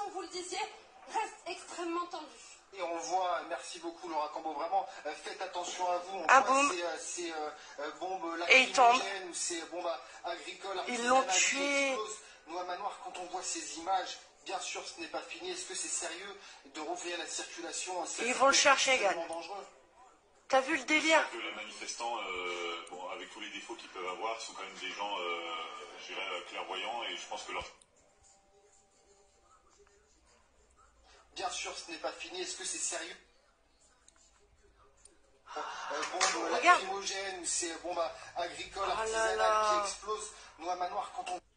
vous le disiez, reste extrêmement tendue. Et on voit, merci beaucoup Laura Cambo, vraiment, faites attention à vous. Un boom. Ces bombes Et il tombe. lacrymogènes ou ces bombes agricoles. Ils l'ont artisanales qui tué. explosent. Nous à Manoir, quand on voit ces images, bien sûr ce n'est pas fini. Est-ce que c'est sérieux de rouvrir la circulation? Ils vont le chercher, Egan. Dangereux. T'as vu le délire? Que les manifestants, bon, avec tous les défauts qu'ils peuvent avoir, sont quand même des gens, je dirais, clairvoyants, et je pense que leur... Bien sûr, ce n'est pas fini. Est-ce que c'est sérieux? Bombes Regarde. lacrymogènes ou ces bombes agricoles Oh là artisanales là. qui explosent. Nous à Manoir, quand on